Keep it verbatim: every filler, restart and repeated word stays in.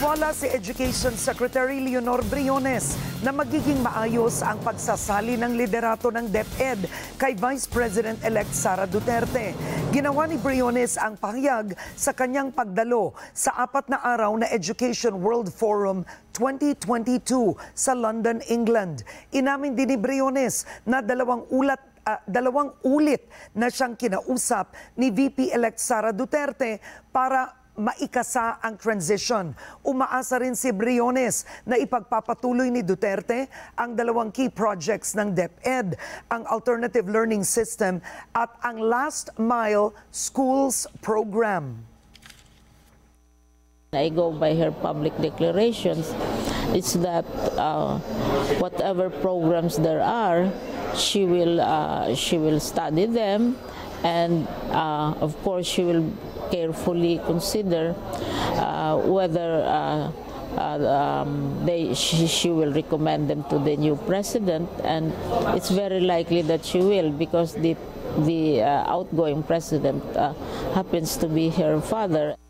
Naniniwala si Education Secretary Leonor Briones na magiging maayos ang pagsasali ng liderato ng DepEd kay Vice President-elect Sara Duterte. Ginawa ni Briones ang pahayag sa kanyang pagdalo sa apat na araw na Education World Forum twenty twenty-two sa London, England. Inamin din ni Briones na dalawang ulat Uh, dalawang ulit na siyang kinausap ni V P-elect Sara Duterte para maikasa ang transition. Umaasa rin si Briones na ipagpapatuloy ni Duterte ang dalawang key projects ng DepEd, ang Alternative Learning System at ang Last Mile Schools Program. I go by her public declarations. It's that uh, whatever programs there are, she will uh, she will study them, and uh, of course she will carefully consider uh, whether uh, uh, um, they she, she will recommend them to the new president, and it's very likely that she will, because the the uh, outgoing president uh, happens to be her father.